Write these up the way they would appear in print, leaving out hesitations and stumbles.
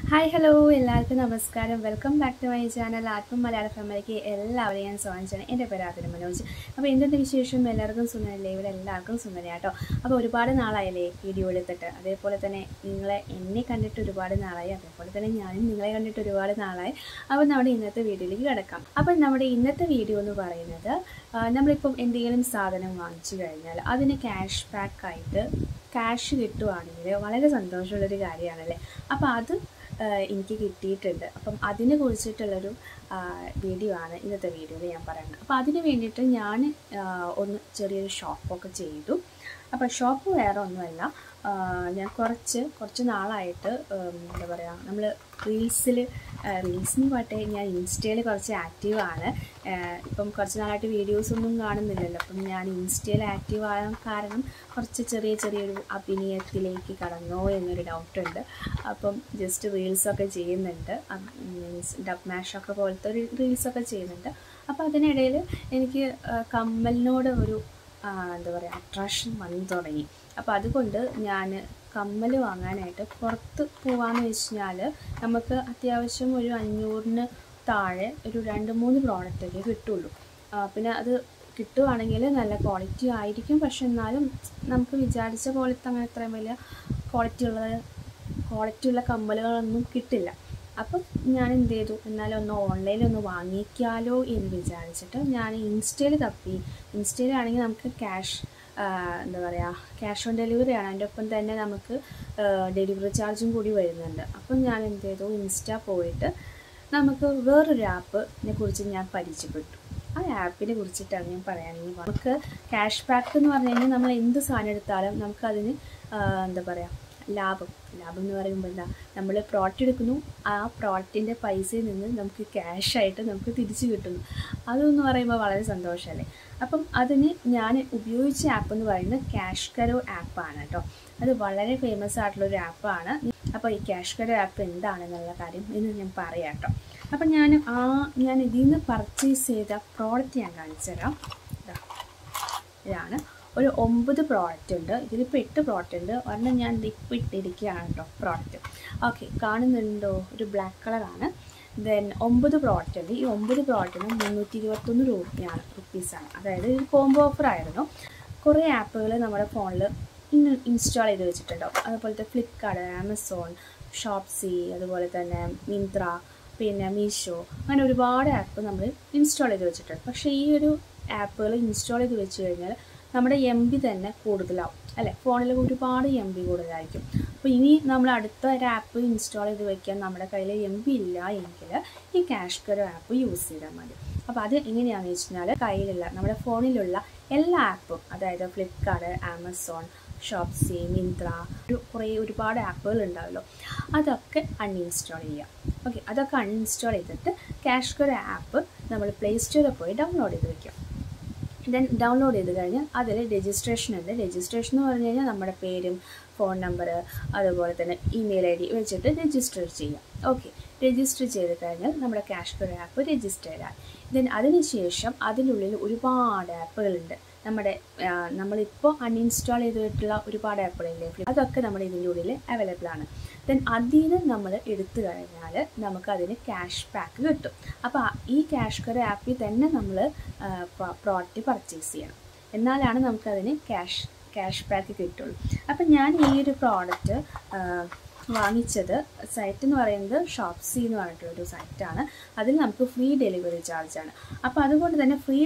Hi, hello, എല്ലാവർക്കും നമസ്കാരം. Welcome back to my channel ആത്മ മലയാള ഫാമിലിക്ക് എല്ലാവരെയും ഞാൻ സ്വാഗതം ചെയ്യണം. എൻ്റെ പേര് ആതിര മനോജ്. അപ്പോൾ ഇന്നത്തെ വിശേഷം എല്ലാവർക്കും സുന്ദരല്ലേ? ഇവിടെ എല്ലാവർക്കും സുന്ദരയാട്ടോ. അപ്പോൾ ഒരുപാട് നാളായല്ലേ വീഡിയോ എടുത്തിട്ട്. അതേപോലെ തന്നെ എന്നെ കണ്ടിട്ട് ഒരുപാട് നാളായി, അതേപോലെ തന്നെ ഞാനും നിങ്ങളെ കണ്ടിട്ട് ഒരുപാട് നാളായി. അപ്പോൾ നമ്മുടെ ഇന്നത്തെ വീഡിയോയിലേക്ക് കിടക്കാം. അപ്പോൾ നമ്മുടെ ഇന്നത്തെ വീഡിയോ എന്ന് പറയുന്നത്, നമ്മളിപ്പം എന്തെങ്കിലും സാധനം വാങ്ങിച്ചു കഴിഞ്ഞാൽ അതിന് ക്യാഷ് ബാക്കായിട്ട് ക്യാഷ് കിട്ടുവാണെങ്കിൽ വളരെ സന്തോഷമുള്ളൊരു കാര്യമാണല്ലേ. അപ്പോൾ അത് എനിക്ക് കിട്ടിയിട്ടുണ്ട്. അപ്പം അതിനെ കുറിച്ചിട്ടുള്ളൊരു വീഡിയോ ആണ് ഇന്നത്തെ വീഡിയോയിൽ ഞാൻ പറയുന്നത്. അപ്പോൾ അതിന് വേണ്ടിയിട്ട് ഞാൻ ഒന്ന് ചെറിയൊരു ഷോപ്പൊക്കെ ചെയ്തു. അപ്പോൾ ഷോപ്പ് വേറെ ഒന്നുമല്ല, ഞാൻ കുറച്ച് നാളായിട്ട് എന്താ പറയുക, നമ്മൾ റീൽസിന് പാട്ടെ ഞാൻ ഇൻസ്റ്റയിൽ കുറച്ച് ആക്റ്റീവാണ്. ഇപ്പം കുറച്ച് നാളായിട്ട് വീഡിയോസൊന്നും കാണുന്നില്ലല്ലോ. അപ്പം ഞാൻ ഇൻസ്റ്റയിൽ ആക്റ്റീവ് ആകാൻ കാരണം കുറച്ച് ചെറിയൊരു അഭിനയത്തിലേക്ക് കടന്നോ എന്നൊരു ഡൗട്ടുണ്ട്. അപ്പം ജസ്റ്റ് റീൽസൊക്കെ ചെയ്യുന്നുണ്ട്, മീൻസ് ഡബ് മാഷൊക്കെ പോലത്തെ ഒരു റീൽസൊക്കെ ചെയ്യുന്നുണ്ട്. അപ്പോൾ അതിനിടയിൽ എനിക്ക് കമ്മലിനോട് ഒരു എന്താ പറയുക അട്രാക്ഷൻ വന്നു തുടങ്ങി. അപ്പോൾ അതുകൊണ്ട് ഞാൻ കമ്മൽ വാങ്ങാനായിട്ട് പുറത്ത് പോകാമെന്ന് വെച്ച് കഴിഞ്ഞാൽ നമുക്ക് അത്യാവശ്യം ഒരു 500-ന് താഴെ ഒരു 2-3 പ്രോഡക്റ്റൊക്കെ കിട്ടുള്ളൂ. പിന്നെ അത് കിട്ടുവാണെങ്കിൽ നല്ല ക്വാളിറ്റി ആയിരിക്കും. പക്ഷെ എന്നാലും നമുക്ക് വിചാരിച്ച പോലത്തെ അങ്ങനെ അത്രയും വലിയ ക്വാളിറ്റിയുള്ള കമ്മലുകളൊന്നും കിട്ടില്ല. അപ്പം ഞാൻ എന്ത് ചെയ്തു, എന്നാലും ഒന്ന് ഓൺലൈനിലൊന്ന് വാങ്ങിക്കാലോ എന്ന് വിചാരിച്ചിട്ട് ഞാൻ ഇൻസ്റ്റയിൽ തപ്പി. ഇൻസ്റ്റയിലാണെങ്കിൽ നമുക്ക് എന്താ പറയുക ക്യാഷ് ഓൺ ഡെലിവറിയാണ്. അതിൻ്റെ ഒപ്പം തന്നെ നമുക്ക് ഡെലിവറി ചാർജും കൂടി വരുന്നുണ്ട്. അപ്പം ഞാൻ എന്ത് ചെയ്തു, ഇൻസ്റ്റ പോയിട്ട് നമുക്ക് വേറൊരു ആപ്പിനെ കുറിച്ച് ഞാൻ പരിചയപ്പെട്ടു. ആ ആപ്പിനെ കുറിച്ചിട്ടാണ് ഞാൻ പറയുകയാണെങ്കിൽ, നമുക്ക് ക്യാഷ് ബാക്ക് എന്ന് പറഞ്ഞു കഴിഞ്ഞാൽ നമ്മൾ എന്ത് സാധനം എടുത്താലും നമുക്കതിന് എന്താ പറയുക ലാഭം എന്ന് പറയുമ്പോൾ എന്താ, നമ്മൾ പ്രോഡക്റ്റ് എടുക്കുന്നു, ആ പ്രോഡക്റ്റിൻ്റെ പൈസയിൽ നിന്ന് നമുക്ക് ക്യാഷായിട്ട് നമുക്ക് തിരിച്ചു കിട്ടുന്നു. അതെന്ന് പറയുമ്പോൾ വളരെ സന്തോഷമല്ലേ. അപ്പം അതിന് ഞാൻ ഉപയോഗിച്ച ആപ്പ് എന്ന് പറയുന്നത് കാഷ്കരോ ആപ്പാണ് കേട്ടോ. അത് വളരെ ഫേമസ് ആയിട്ടുള്ളൊരു ആപ്പാണ്. അപ്പോൾ ഈ കാഷ്കരോ ആപ്പ് എന്താണെന്നുള്ള കാര്യം ഇന്ന് ഞാൻ പറയാം കേട്ടോ. അപ്പം ഞാൻ ഇതിൽ നിന്ന് പർച്ചേസ് ചെയ്ത പ്രോഡക്റ്റ് ഞാൻ കാണിച്ചു തരാം. ഇതാണ് ഒരു 9 പ്രോഡക്റ്റ് ഉണ്ട്. ഇതിലിപ്പോൾ 8 പ്രോഡക്റ്റ് ഉണ്ട്. ഒരെണ്ണം ഞാൻ ഇപ്പോൾ ഇട്ടിരിക്കുകയാണ് കേട്ടോ പ്രോഡക്റ്റ്. ഓക്കെ, കാണുന്നുണ്ടോ? ഒരു ബ്ലാക്ക് കളറാണ്. ദെൻ 9 പ്രോഡക്റ്റ് ഉണ്ട്. ഈ 9 പ്രോഡക്റ്റിന് 321 റുപ്പീസാണ്. അതായത് ഒരു കോംബോ ഓഫർ ആയിരുന്നു. കുറേ ആപ്പുകൾ നമ്മുടെ ഫോണിൽ ഇൻസ്റ്റാൾ ചെയ്ത് വെച്ചിട്ടുണ്ടാവും. അതുപോലത്തെ ഫ്ലിപ്കാർട്ട്, ആമസോൺ, ഷോപ്സി, അതുപോലെ തന്നെ മിന്ത്ര, പിന്നെ മീഷോ, അങ്ങനെ ഒരുപാട് ആപ്പ് നമ്മൾ ഇൻസ്റ്റാൾ ചെയ്ത് വെച്ചിട്ടുണ്ട്. പക്ഷേ ഈ ഒരു ആപ്പുകൾ ഇൻസ്റ്റാൾ ചെയ്ത് വെച്ച് കഴിഞ്ഞാൽ നമ്മുടെ MB തന്നെ കൂടുതലാവും അല്ലേ. ഫോണിൽ ഒരുപാട് MB കൂടുതലായിരിക്കും. അപ്പോൾ ഇനി നമ്മൾ അടുത്ത ഒരു ആപ്പ് ഇൻസ്റ്റാൾ ചെയ്ത് വയ്ക്കാൻ നമ്മുടെ കയ്യിൽ MB ഇല്ല എങ്കിൽ ഈ കാഷ്കരോ ആപ്പ് യൂസ് ചെയ്താൽ മതി. അപ്പോൾ അത് എങ്ങനെയാണെന്ന് വെച്ച് കഴിഞ്ഞാൽ, കയ്യിലുള്ള നമ്മുടെ ഫോണിലുള്ള എല്ലാ ആപ്പും, അതായത് ഫ്ലിപ്കാർട്ട്, ആമസോൺ, ഷോപ്സി, മിന്ത്ര, ഒരുപാട് ആപ്പുകൾ ഉണ്ടാവുമല്ലോ, അതൊക്കെ അൺഇൻസ്റ്റാൾ ചെയ്യുക. ഓക്കെ, അതൊക്കെ അൺഇൻസ്റ്റാൾ ചെയ്തിട്ട് കാഷ്കരോ ആപ്പ് നമ്മൾ പ്ലേ സ്റ്റോറിൽ പോയി ഡൗൺലോഡ് ചെയ്ത് വയ്ക്കുക. ദെൻ ഡൗൺലോഡ് ചെയ്ത് കഴിഞ്ഞാൽ അതിൽ രജിസ്ട്രേഷൻ ഉണ്ട്. രജിസ്ട്രേഷൻ എന്ന് പറഞ്ഞു കഴിഞ്ഞാൽ നമ്മുടെ പേരും ഫോൺ നമ്പർ അതുപോലെ തന്നെ ഇമെയിൽ ID വെച്ചിട്ട് രജിസ്റ്റർ ചെയ്യാം. ഓക്കെ, രജിസ്റ്റർ ചെയ്ത് കഴിഞ്ഞാൽ നമ്മുടെ കാഷ്കരോ ആപ്പ് രജിസ്റ്റേർഡ് ആയി. ദെൻ അതിനുശേഷം അതിനുള്ളിൽ ഒരുപാട് ആപ്പുകളുണ്ട്. നമ്മളിപ്പോൾ അൺഇൻസ്റ്റാൾ ചെയ്തിട്ടുള്ള ഒരുപാട് ആപ്പുകളില്ലേ, അതൊക്കെ നമ്മുടെ ഇതിൻ്റെ ഉള്ളിൽ അവൈലബിൾ ആണ്. ദെൻ അതിൽ നിന്ന് നമ്മൾ എടുത്തു കഴിഞ്ഞാൽ നമുക്കതിന് ക്യാഷ് ബാക്ക് കിട്ടും. അപ്പോൾ ഈ കാഷ്കരോ ആപ്പിൽ തന്നെ നമ്മൾ പ്രോഡക്റ്റ് പർച്ചേസ് ചെയ്യണം, എന്നാലാണ് നമുക്കതിന് ക്യാഷ് ബാക്ക് കിട്ടുള്ളൂ. അപ്പം ഞാൻ ഈ ഒരു പ്രോഡക്റ്റ് വാങ്ങിച്ചത് സൈറ്റ് എന്ന് പറയുന്നത് ഷോപ്സി എന്ന് പറഞ്ഞിട്ടുള്ളൊരു സൈറ്റാണ്. അതിൽ നമുക്ക് ഫ്രീ ഡെലിവറി ചാർജാണ്. അപ്പോൾ അതുകൊണ്ട് തന്നെ ഫ്രീ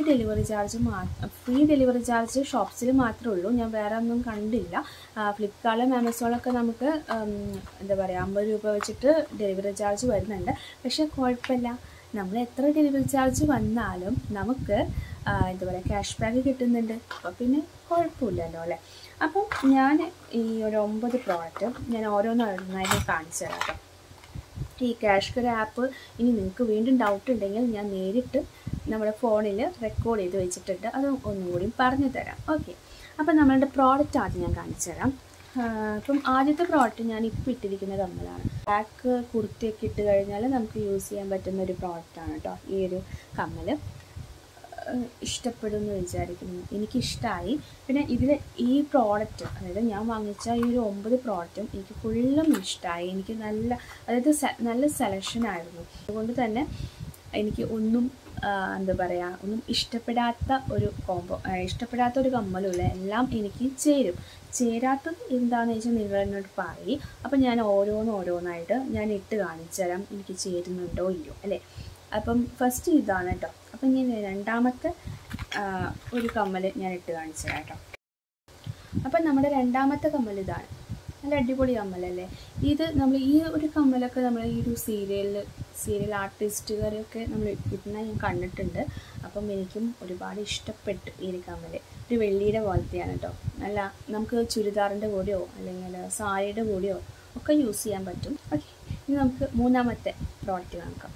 ഡെലിവറി ചാർജ് ഷോപ്സിൽ മാത്രമേ ഉള്ളൂ. ഞാൻ വേറെ ഒന്നും കണ്ടില്ല. ഫ്ലിപ്കാർട്ടിലും ആമസോണിലൊക്കെ നമുക്ക് എന്താ പറയുക 50 രൂപ വെച്ചിട്ട് ഡെലിവറി ചാർജ് വരുന്നുണ്ട്. പക്ഷേ കുഴപ്പമില്ല, നമ്മൾ എത്ര ഡെലിവറി ചാർജ് വന്നാലും നമുക്ക് എന്താ പറയുക ക്യാഷ് ബാക്ക് കിട്ടുന്നുണ്ട്. അപ്പോൾ പിന്നെ കുഴപ്പമില്ലല്ലോ അല്ലേ. അപ്പം ഞാൻ ഈ ഒരു 9 പ്രോഡക്റ്റ് ഞാൻ ഓരോന്നായിട്ട് കാണിച്ചു തരാം കേട്ടോ. ഈ കാഷ്കരോ ആപ്പ് ഇനി നിങ്ങൾക്ക് വീണ്ടും ഡൗട്ട് ഉണ്ടെങ്കിൽ ഞാൻ നേരിട്ട് നമ്മുടെ ഫോണിൽ റെക്കോർഡ് ചെയ്ത് വെച്ചിട്ടുണ്ട്, അത് ഒന്നും കൂടി പറഞ്ഞു തരാം. ഓക്കെ, അപ്പം നമ്മളുടെ പ്രോഡക്റ്റ് ആദ്യം ഞാൻ കാണിച്ചു തരാം. അപ്പം ആദ്യത്തെ പ്രോഡക്റ്റ് ഞാൻ ഇപ്പോൾ ഇട്ടിരിക്കുന്ന കമ്മലാണ്. ബ്ലാക്ക് കുർത്തിയൊക്കെ ഇട്ട് കഴിഞ്ഞാൽ നമുക്ക് യൂസ് ചെയ്യാൻ പറ്റുന്ന ഒരു പ്രോഡക്റ്റാണ് കേട്ടോ ഈ ഒരു കമ്മൽ. ഇഷ്ടപ്പെടുമെന്ന് വിചാരിക്കുന്നു. എനിക്കിഷ്ടമായി. പിന്നെ ഇതിൽ ഈ പ്രോഡക്റ്റ്, അതായത് ഞാൻ വാങ്ങിച്ച ഈ ഒരു 9 പ്രോഡക്റ്റും എനിക്ക് ഫുള്ളും ഇഷ്ടമായി. എനിക്ക് നല്ല സെലക്ഷനായിരുന്നു. അതുകൊണ്ട് തന്നെ എനിക്ക് ഒന്നും എന്താ പറയുക, ഒന്നും ഇഷ്ടപ്പെടാത്ത ഒരു കമ്മലുമില്ല. എല്ലാം എനിക്ക് ചേരാത്തത് എന്താണെന്ന് വെച്ചാൽ നിങ്ങൾ എന്നോട് പറയും. അപ്പം ഞാൻ ഓരോന്നായിട്ട് ഞാൻ ഇട്ട് കാണിച്ചു തരാം, എനിക്ക് ചേരുന്നുണ്ടോ ഇല്ലയോ അല്ലേ. അപ്പം ഫസ്റ്റ് ഇതാണ് കേട്ടോ. അപ്പം ഞാൻ രണ്ടാമത്തെ ഒരു കമ്മൽ ഞാൻ ഇട്ട് കാണിച്ചു തരാം കേട്ടോ. അപ്പം നമ്മുടെ രണ്ടാമത്തെ കമ്മൽ ഇതാണ്. നല്ല അടിപൊളി കമ്മലല്ലേ ഇത്. നമ്മൾ ഈ ഒരു കമ്മലൊക്കെ നമ്മൾ ഈ ഒരു സീരിയൽ ആർട്ടിസ്റ്റുകാരൊക്കെ നമ്മൾ ഇടുന്ന ഞാൻ കണ്ടിട്ടുണ്ട്. അപ്പം എനിക്കും ഒരുപാട് ഇഷ്ടപ്പെട്ടു ഈ ഒരു കമ്മൽ. ഒരു വെള്ളിയുടെ പോലത്തെയാണ് കേട്ടോ. നല്ല നമുക്ക് ചുരിദാറിൻ്റെ കൂടെയോ അല്ലെങ്കിൽ സാരിയുടെ കൂടെയോ ഒക്കെ യൂസ് ചെയ്യാൻ പറ്റും. ഓക്കെ, ഇനി നമുക്ക് മൂന്നാമത്തെ പ്രോഡക്റ്റ് കാണിക്കാം.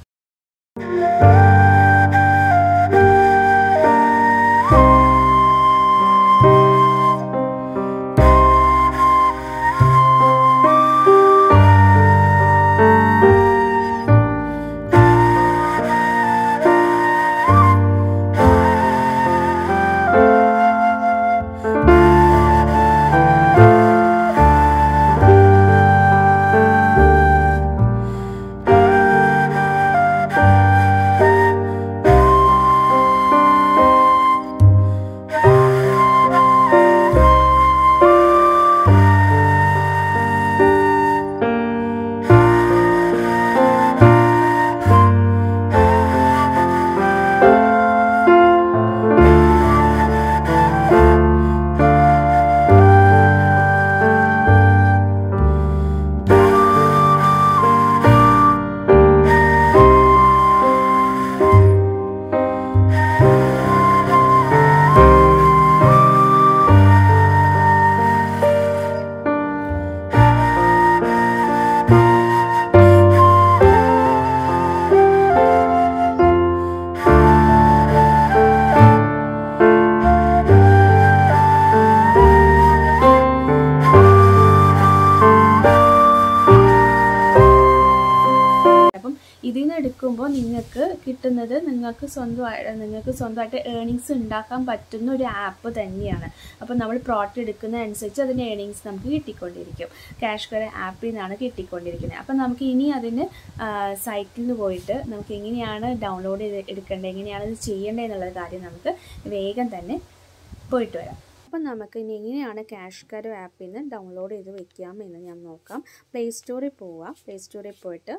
എടുക്കുമ്പോൾ നിങ്ങൾക്ക് കിട്ടുന്നത് നിങ്ങൾക്ക് സ്വന്തമായിട്ട് ഏർണിങ്സ് ഉണ്ടാക്കാൻ പറ്റുന്ന ഒരു ആപ്പ് തന്നെയാണ്. അപ്പോൾ നമ്മൾ പ്രോഡക്റ്റ് എടുക്കുന്നതനുസരിച്ച് അതിന് ഏർണിങ്സ് നമുക്ക് കിട്ടിക്കൊണ്ടിരിക്കും. കാഷ്കറോ ആപ്പിൽ നിന്നാണ് കിട്ടിക്കൊണ്ടിരിക്കുന്നത്. അപ്പം നമുക്ക് ഇനി അതിന് സൈറ്റിൽ നിന്ന് പോയിട്ട് നമുക്ക് എങ്ങനെയാണ് ഡൗൺലോഡ് ചെയ്ത് എടുക്കേണ്ടത്, എങ്ങനെയാണ് ഇത് ചെയ്യേണ്ടത് എന്നുള്ള കാര്യം നമുക്ക് വേഗം തന്നെ പോയിട്ട് വരാം. അപ്പം നമുക്ക് ഇനി എങ്ങനെയാണ് കാഷ്കറോ ആപ്പിൽ നിന്ന് ഡൗൺലോഡ് ചെയ്ത് വെക്കാം എന്ന് ഞാൻ നോക്കാം. പ്ലേ സ്റ്റോറിൽ പോവുക. പ്ലേ സ്റ്റോറിൽ പോയിട്ട്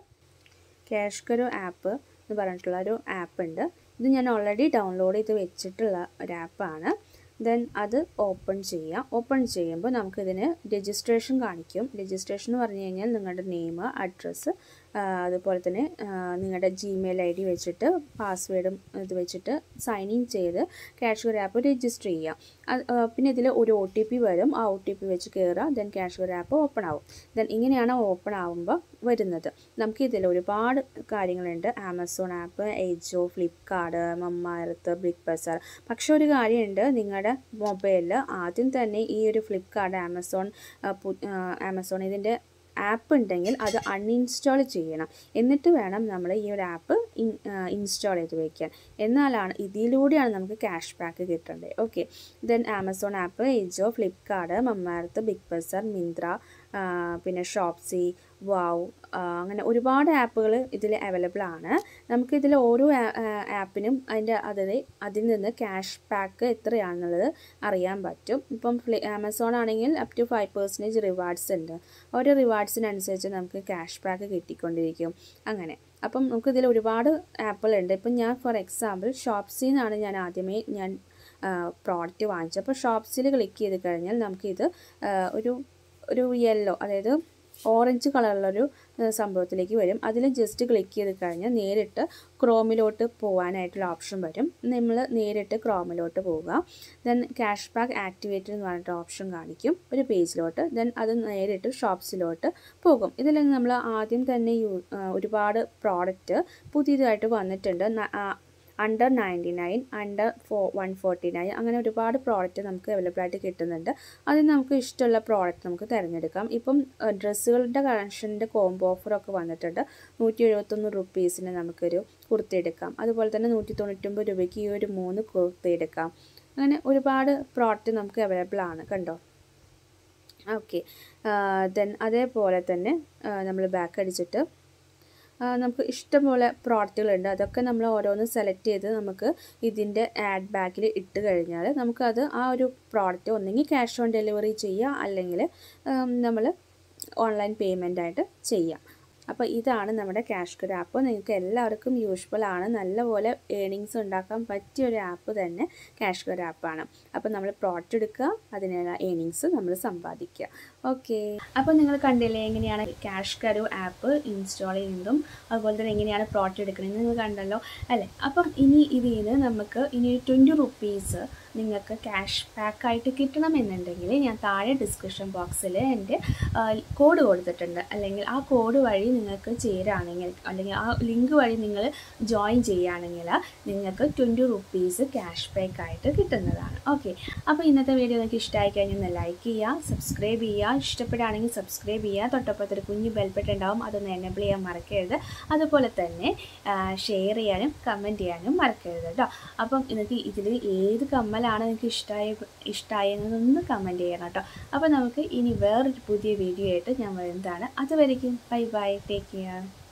കാഷ്കറോ ആപ്പ് എന്ന് പറഞ്ഞിട്ടുള്ള ഒരു ആപ്പ് ഉണ്ട്. ഇത് ഞാൻ ഓൾറെഡി ഡൗൺലോഡ് ചെയ്ത് വെച്ചിട്ടുള്ള ഒരു ആപ്പാണ്. ദെൻ അത് ഓപ്പൺ ചെയ്യാം. ഓപ്പൺ ചെയ്യുമ്പോൾ നമുക്കിതിന് രജിസ്ട്രേഷൻ കാണിക്കും. രജിസ്ട്രേഷൻ എന്ന് പറഞ്ഞു കഴിഞ്ഞാൽ നിങ്ങളുടെ നെയിം, അഡ്രസ്സ്, അതുപോലെ തന്നെ നിങ്ങളുടെ ജിമെയിൽ ID വെച്ചിട്ട് പാസ്വേഡും ഇത് വെച്ചിട്ട് സൈൻ ഇൻ ചെയ്ത് കാഷ്കറോ ആപ്പ് രജിസ്റ്റർ ചെയ്യാം. പിന്നെ ഇതിൽ ഒരു OTP വരും. ആ OTP വെച്ച് കയറുക. ദെൻ കാഷ്കറോ ആപ്പ് ഓപ്പൺ ആവും. ദെൻ ഇങ്ങനെയാണ് ഓപ്പൺ ആവുമ്പോൾ വരുന്നത്. നമുക്കിതിൽ ഒരുപാട് കാര്യങ്ങളുണ്ട്. Amazon app, Ajio, Flipkart, Mamaearth, Big Bazaar. പക്ഷെ ഒരു കാര്യമുണ്ട്, നിങ്ങളുടെ മൊബൈലിൽ ആദ്യം തന്നെ ഈ ഒരു ഫ്ലിപ്കാർട്ട്, ആമസോൺ ഇതിൻ്റെ ആപ്പ് ഉണ്ടെങ്കിൽ അത് അൺഇൻസ്റ്റാൾ ചെയ്യണം. എന്നിട്ട് വേണം നമ്മൾ ഈ ഒരു ആപ്പ് ഇൻസ്റ്റാൾ ചെയ്ത് വയ്ക്കാൻ. എന്നാലാണ് ഇതിലൂടെയാണ് നമുക്ക് ക്യാഷ് ബാക്ക് കിട്ടേണ്ടത്. Okay, then Amazon app, Ajio, Flipkart, Mamaearth, Big Bazaar, Myntra, പിന്നെ ഷോപ്സി, വാവ്, അങ്ങനെ ഒരുപാട് ആപ്പുകൾ ഇതിൽ അവൈലബിൾ ആണ്. നമുക്കിതിൽ ഓരോ ആപ്പിനും അതിൽ നിന്ന് ക്യാഷ് ബാക്ക് എത്രയാണെന്നുള്ളത് അറിയാൻ പറ്റും. ഇപ്പം ആമസോൺ ആണെങ്കിൽ അപ് ടു 5% റിവാർഡ്സ് ഉണ്ട്. ഓരോ റിവാർഡ്സിനനുസരിച്ച് നമുക്ക് ക്യാഷ് ബാക്ക് കിട്ടിക്കൊണ്ടിരിക്കും. അങ്ങനെ അപ്പം നമുക്കിതിൽ ഒരുപാട് ആപ്പുകളുണ്ട്. ഇപ്പം ഞാൻ ഫോർ എക്സാമ്പിൾ ഷോപ്സിയിൽ നിന്നാണ് ഞാൻ പ്രോഡക്റ്റ് വാങ്ങിച്ചത്. അപ്പോൾ ഷോപ്സിൽ ക്ലിക്ക് ചെയ്ത് കഴിഞ്ഞാൽ നമുക്കിത് ഒരു യെല്ലോ, അതായത് ഓറഞ്ച് കളറുള്ളൊരു സംഭവത്തിലേക്ക് വരും. അതിൽ ജസ്റ്റ് ക്ലിക്ക് ചെയ്ത് കഴിഞ്ഞാൽ നേരിട്ട് ക്രോമിലോട്ട് പോകാനായിട്ടുള്ള ഓപ്ഷൻ വരും. നമ്മൾ നേരിട്ട് ക്രോമിലോട്ട് പോവുക. ദെൻ ക്യാഷ് ബാക്ക് ആക്ടിവേറ്റഡ് എന്ന് പറഞ്ഞിട്ട് ഓപ്ഷൻ കാണിക്കും ഒരു പേജിലോട്ട്. ദെൻ അത് നേരിട്ട് ഷോപ്സിലോട്ട് പോകും. ഇതിൽ നമ്മൾ ആദ്യം തന്നെ ഒരുപാട് പ്രോഡക്റ്റ് പുതിയതായിട്ട് വന്നിട്ടുണ്ട്. അണ്ടർ 99, അണ്ടർ 149 അങ്ങനെ ഒരുപാട് പ്രോഡക്റ്റ് നമുക്ക് അവൈലബിൾ ആയിട്ട് കിട്ടുന്നുണ്ട്. അതിൽ നമുക്ക് ഇഷ്ടമുള്ള പ്രോഡക്റ്റ് നമുക്ക് തിരഞ്ഞെടുക്കാം. ഇപ്പം ഡ്രസ്സുകളുടെ കളക്ഷൻ്റെ കോംബോ ഓഫറൊക്കെ വന്നിട്ടുണ്ട്. 171 റുപ്പീസിന് നമുക്കൊരു കുർത്തി എടുക്കാം. അതുപോലെ തന്നെ 199 രൂപയ്ക്ക് ഈ ഒരു 3 കുർത്തി എടുക്കാം. അങ്ങനെ ഒരുപാട് പ്രോഡക്റ്റ് നമുക്ക് അവൈലബിൾ ആണ് കണ്ടോ. ഓക്കെ, ദെൻ അതേപോലെ തന്നെ നമ്മൾ ബാക്ക് അടിച്ചിട്ട് നമുക്ക് ഇഷ്ടംപോലെ പ്രോഡക്റ്റുകളുണ്ട്. അതൊക്കെ നമ്മൾ ഓരോന്ന് സെലക്ട് ചെയ്ത് നമുക്ക് ഇതിൻ്റെ ആഡ് ബാക്കിൽ ഇട്ട് കഴിഞ്ഞാൽ നമുക്കത് ആ ഒരു പ്രോഡക്റ്റ് ഒന്നെങ്കിൽ ക്യാഷ് ഓൺ ഡെലിവറി ചെയ്യുക, അല്ലെങ്കിൽ നമ്മൾ ഓൺലൈൻ പേയ്മെൻ്റ് ആയിട്ട് ചെയ്യാം. അപ്പോൾ ഇതാണ് നമ്മുടെ കാഷ്കറോ ആപ്പ്. നിങ്ങൾക്ക് എല്ലാവർക്കും യൂസ്ഫുൾ ആണ്. നല്ലപോലെ ഏണിങ്സ് ഉണ്ടാക്കാൻ പറ്റിയൊരു ആപ്പ് തന്നെ കാഷ്കറോ ആപ്പാണ്. അപ്പോൾ നമ്മൾ പ്രോഡക്റ്റ് എടുക്കുക, അതിനുള്ള ഏണിങ്സ് നമ്മൾ സമ്പാദിക്കുക. ഓക്കെ, അപ്പോൾ നിങ്ങൾ കണ്ടില്ലേ എങ്ങനെയാണ് കാഷ്കറോ ആപ്പ് ഇൻസ്റ്റാൾ ചെയ്യുന്നതും അതുപോലെ തന്നെ എങ്ങനെയാണ് പ്രോഡക്റ്റ് എടുക്കുന്നതെന്ന് നിങ്ങൾ കണ്ടല്ലോ അല്ലേ. അപ്പം ഇനി ഇതിൽ നിന്ന് നമുക്ക് ഇനി 20 റുപ്പീസ് നിങ്ങൾക്ക് ക്യാഷ് ബാക്കായിട്ട് കിട്ടണമെന്നുണ്ടെങ്കിൽ ഞാൻ താഴെ ഡിസ്ക്രിപ്ഷൻ ബോക്സിൽ എൻ്റെ കോഡ് കൊടുത്തിട്ടുണ്ട്. അല്ലെങ്കിൽ ആ കോഡ് വഴി നിങ്ങൾക്ക് ചേരുകയാണെങ്കിൽ, അല്ലെങ്കിൽ ആ ലിങ്ക് വഴി നിങ്ങൾ ജോയിൻ ചെയ്യുകയാണെങ്കിൽ നിങ്ങൾക്ക് 20 റുപ്പീസ് ക്യാഷ് ബാക്കായിട്ട് കിട്ടുന്നതാണ്. ഓക്കെ, അപ്പോൾ ഇന്നത്തെ വീഡിയോ നിങ്ങൾക്ക് ഇഷ്ടമായി കഴിഞ്ഞാൽ ഒന്ന് ലൈക്ക് ചെയ്യുക, സബ്സ്ക്രൈബ് ചെയ്യുക. ഇഷ്ടപ്പെടുകയാണെങ്കിൽ സബ്സ്ക്രൈബ് ചെയ്യുക. തൊട്ടപ്പുറത്തൊരു കുഞ്ഞ് ബെൽബട്ടൺ ഉണ്ടാവും, അതൊന്ന് എനേബിൾ ചെയ്യാൻ മറക്കരുത്. അതുപോലെ തന്നെ ഷെയർ ചെയ്യാനും കമൻറ്റ് ചെയ്യാനും മറക്കരുത് കേട്ടോ. അപ്പം നിങ്ങൾക്ക് ഇതിൽ ഏത് കമ്മലാണ് നിങ്ങൾക്ക് ഇഷ്ടമായെന്നൊന്ന് കമൻറ്റ് ചെയ്യണം കേട്ടോ. അപ്പോൾ നമുക്ക് ഇനി വേറൊരു പുതിയ വീഡിയോ ആയിട്ട് ഞാൻ വരുന്നതാണ്. അതുവരേക്കും ബൈ ബൈ, ടേക്ക് കെയർ.